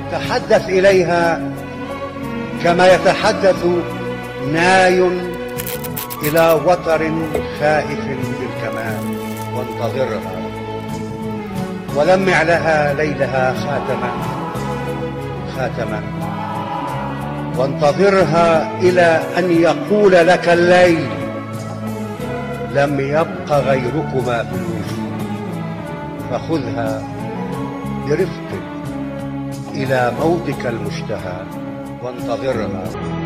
تحدث إليها كما يتحدث ناي إلى وتر خائف بالكمان، وانتظرها ولمع لها ليلها خاتما خاتما، وانتظرها إلى أن يقول لك الليل لم يبق غيركما في الوجود، فخذها برفق إلى موتك المشتهى وانتظرها.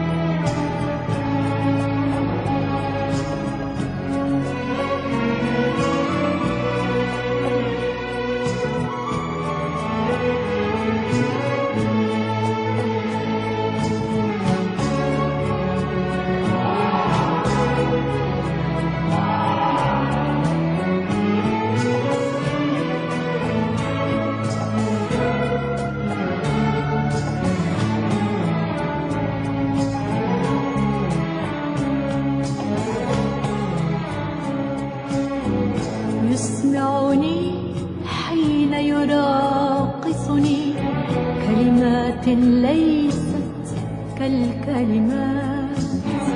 يسمعني حين يراقصني كلمات ليست كالكلمات،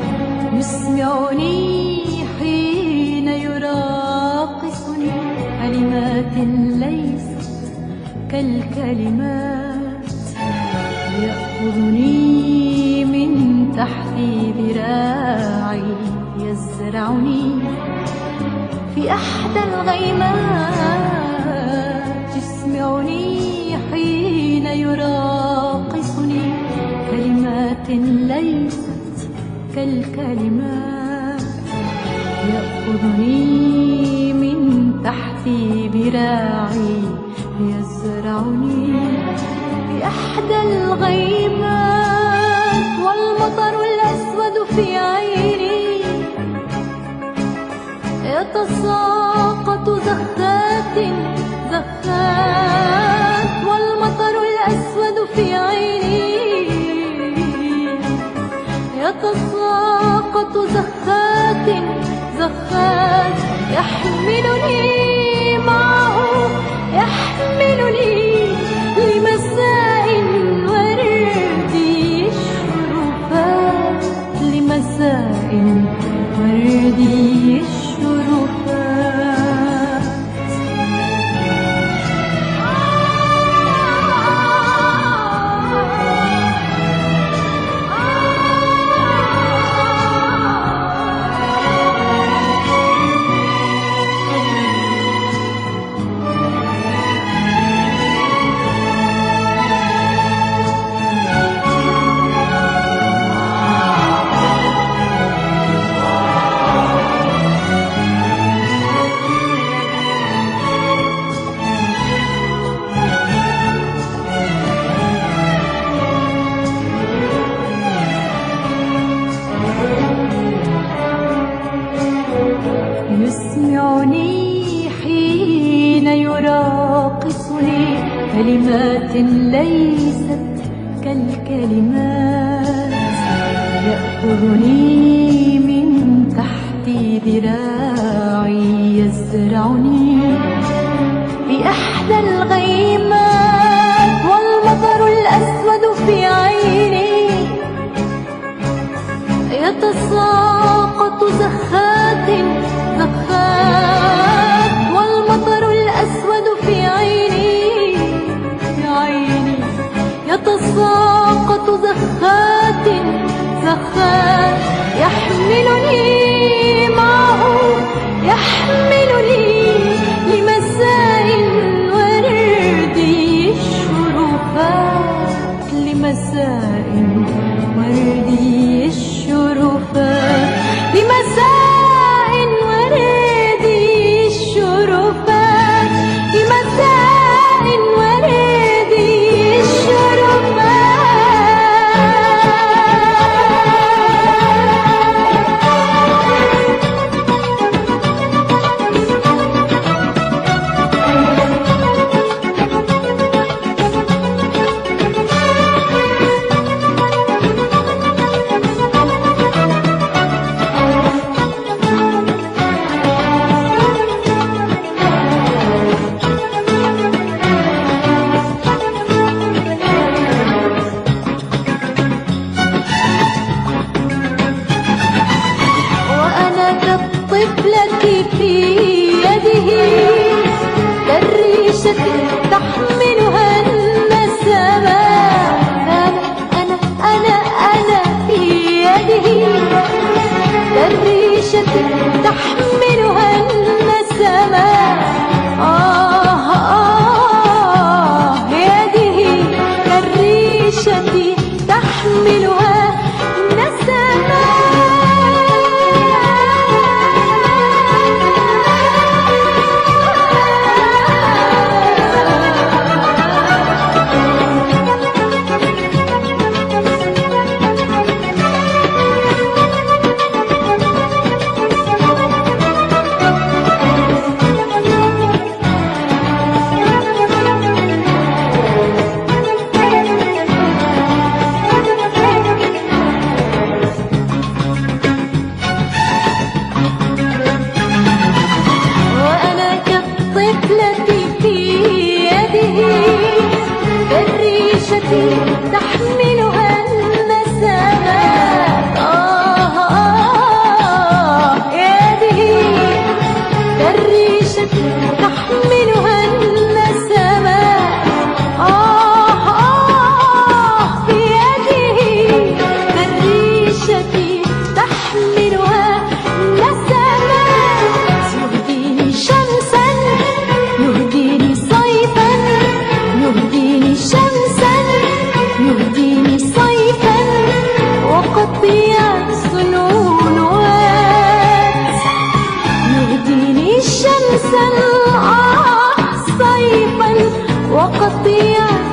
يسمعني حين يراقصني كلمات ليست كالكلمات، يأخذني من تحت ذراعي يزرعني في أحدى الغيمات، يسمعني حين يراقصني كلمات ليست كالكلمات، يأخذني من تحت ذراعي يزرعني في أحدى الغيمات، والمطر الأسود في عيني يتساقط زخات زخات، والمطر الأسود في عيني يتساقط زخات زخات، يحملني معه يحملني لمساء وردي الشرفات، لمساء وردي يسمعني حين يراقصني كلمات ليست كالكلمات، يأخذني من تحت ذراعي يزرعني في أحدى الغيمات، والمطر الأسود في عيني يتساقط زخات زخات، والمطر الأسود في عيني يتساقط زخات زخات، يحملني معه يحملني لمساء وردي الشرفات، لمساء وردي الشرفات، لمساء وردي الشرفات، لمساء وردي الشرفات. التي تحملها النسمات. يده كالريشة تحملها النسمات. في يده كالريشة تحملها النسمات. يهديني شمسا يهديني صيفا، يهديني شمسا يهديني صيفا، وقد ضيعت سنوات. يهديني شمسا صيفا، وقد ضيعت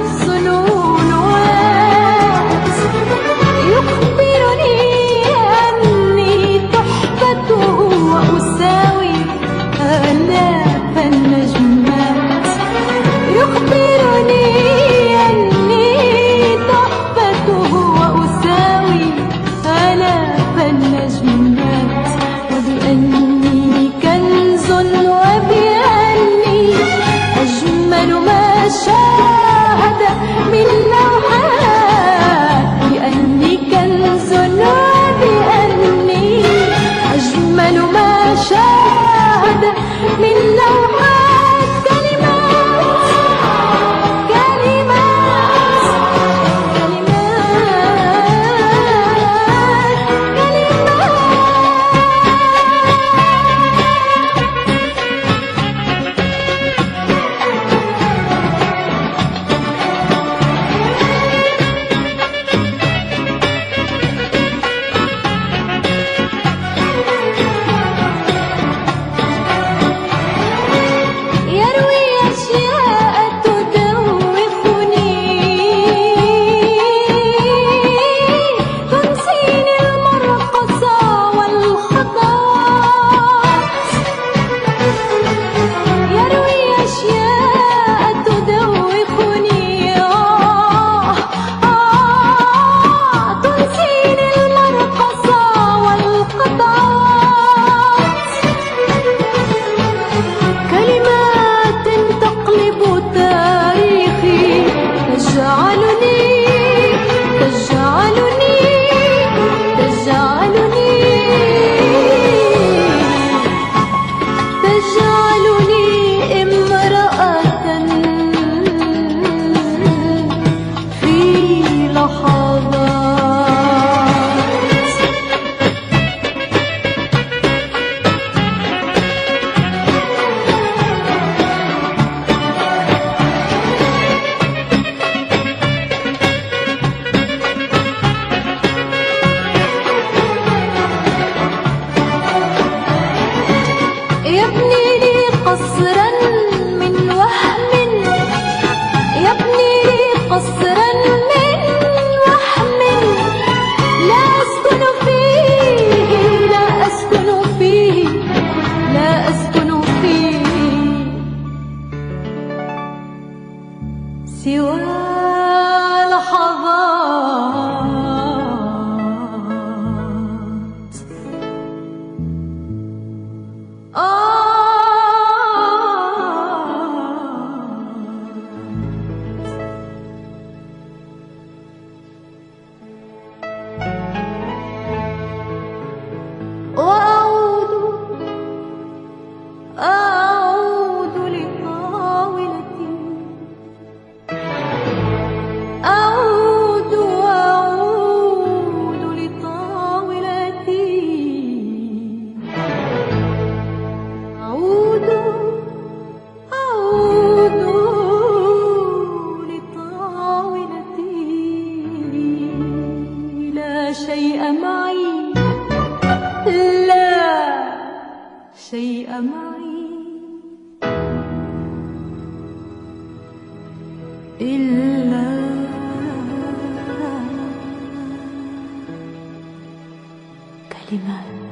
سنوات. يخبرني أني تحفته وأساوي آلاف النجمات. يخبرني أني تحفته وأساوي آلاف النجمات، وبأني كنز وبأني أجمل ما شاهد من لوحات. بأني كنز وبأني أجمل ما شاهد من لوحات. كلمات كلمات يروي أشياء تدوخني، تنسيني المرقصة والخطوات. يروي أشياء تدوخني، تنسيني المرقصة والخطوات. كلمات تقلب تاريخي، تجعلني تجعلني تجعلني تجعلني امرأة في لحظات. يبني لي قصرا من وهم، يبني لي قصرا من وهم، لا أسكن فيه لا أسكن فيه لا أسكن فيه سوى لحظات. أعود لطاولتي، أعود لطاولتي، أعود لطاولتي. لا شيء معي، لا شيء معي إلا كلمات.